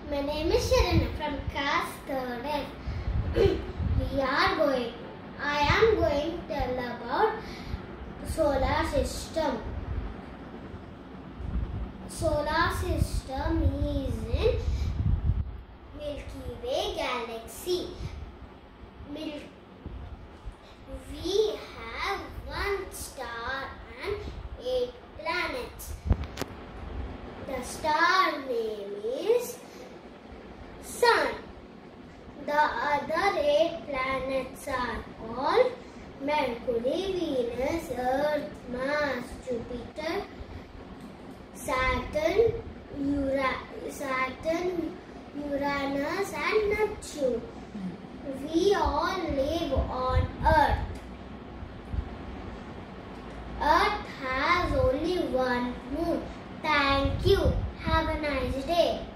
My name is Sharanya from class 3rd F. I am going to tell about solar system. Solar system is in Milky Way galaxy. We have 1 star and 8 planets. The star name is Sun. The other 8 planets are called Mercury, Venus, Earth, Mars, Jupiter, Saturn, Uranus and Neptune. We all live on Earth. Earth has only one moon. Thank you. Have a nice day.